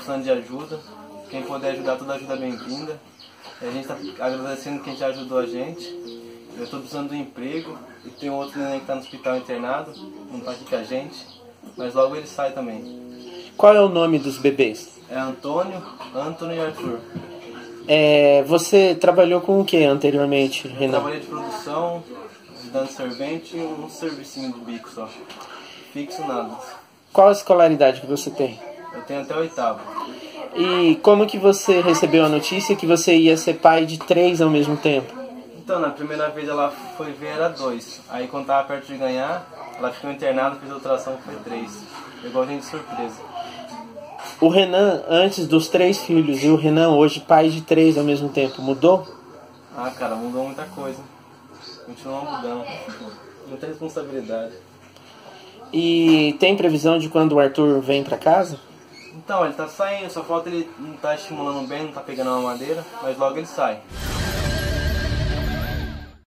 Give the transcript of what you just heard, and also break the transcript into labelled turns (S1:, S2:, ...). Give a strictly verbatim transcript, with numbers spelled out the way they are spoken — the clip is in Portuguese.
S1: precisando de ajuda. Quem puder ajudar, toda ajuda é bem-vinda. A gente está agradecendo quem já ajudou a gente. Eu estou precisando de um emprego e tem outro neném que está no hospital internado, não está aqui com a gente, mas logo ele sai também.
S2: Qual é o nome dos bebês?
S1: É Antônio, Antônio e Arthur.
S2: É, você trabalhou com o que anteriormente,
S1: Eu
S2: Renan?
S1: trabalhei de produção, ajudando servente e um servicinho de bico só. Fixo nada.
S2: Qual a escolaridade que você tem?
S1: Eu tenho até o oitavo.
S2: E como que você recebeu a notícia que você ia ser pai de três ao mesmo tempo?
S1: Então, na primeira vez ela foi ver, era dois. Aí quando tava perto de ganhar, ela ficou internada, fez a ultrassom, foi três. Pegou a gente de surpresa.
S2: O Renan, antes dos três filhos, e o Renan hoje, pai de três ao mesmo tempo, mudou?
S1: Ah, cara, mudou muita coisa. Continua mudando. Muita responsabilidade.
S2: E tem previsão de quando o Arthur vem pra casa?
S1: Então, ele tá saindo, só falta ele não tá estimulando bem, não tá pegando uma madeira, mas logo ele sai.